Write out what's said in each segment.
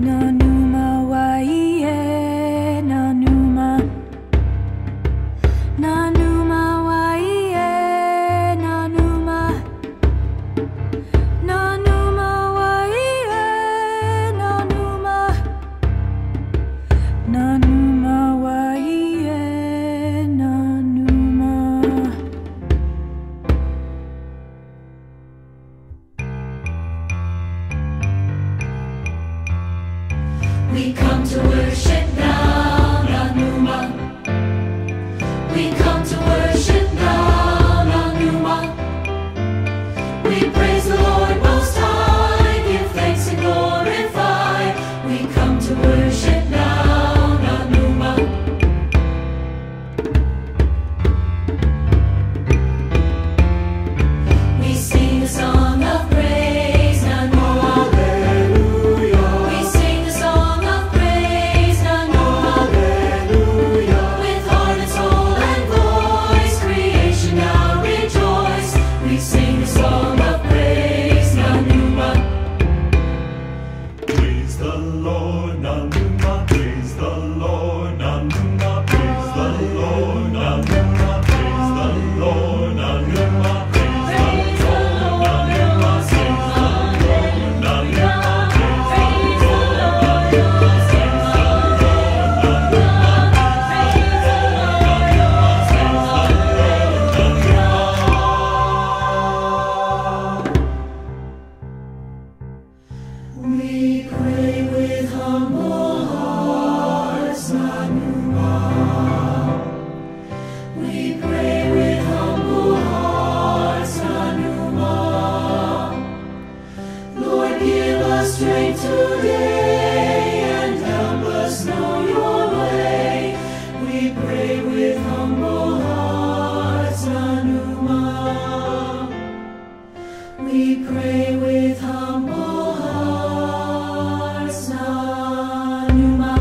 Nanuma waiye, nanuma. Nanuma waiye, nanuma. Nanuma waiye, nanuma. Nanuma waiye, nanuma. We come to worship now, Nanuma. We come to worship now, Nanuma. We praise the Lord Most High, give thanks and glorify. We come to worship now, Nanuma. We sing a song of praise, Nanuma. We sing a song of praise, Nanuma. With heart and soul and voice, creation now rejoice. We sing a song of praise, Nanuma. Praise the Lord, Nanuma. Praise the Lord, Nanuma. Praise the Lord, Nanuma. Praise the Lord, Nanuma. Praise the Lord, Nanuma. Sing the Lord, Nanuma. Praise the Lord, Nanuma. Sing the Lord, Nanuma. Praise the Lord, Nanuma. Sing the Lord, Nanuma. We pray with humble hearts, Nanuma. We pray with humble hearts, Nanuma. Lord, give us strength today and help us know your way. We pray with humble hearts, Nanuma. We pray with humble hearts, Nanuma.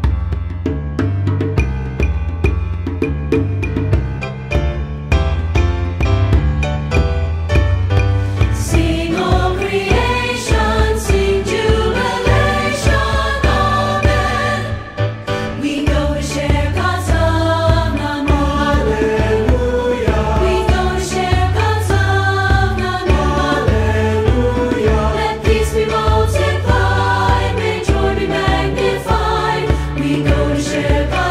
Sing all creation, sing jubilation, amen. We go to share God's love, Nanuma. We go to share God's love, Nanuma. Let peace be multiplied, may joy be magnified. We go to share God's